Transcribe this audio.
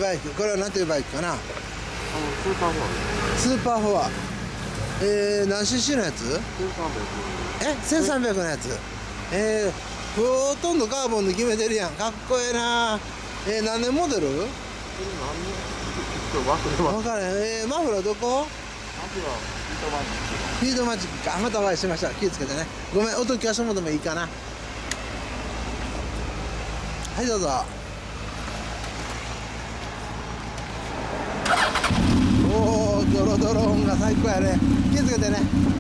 バイク、これは何ていうバイクかな。 スーパーフォア。 スーパーフォア。何 cc のやつ？1300のやつ。ほとんどカーボンで決めてるやん。かっこええな。何年モデル？分からへん。マフラーどこ？ヒートマジックか。またお会いしました。気をつけてね。ごめん、音聞かせてもらってもいいかな。はいどうぞ。おお、ドロドロ音が最高やね。気をつけてね。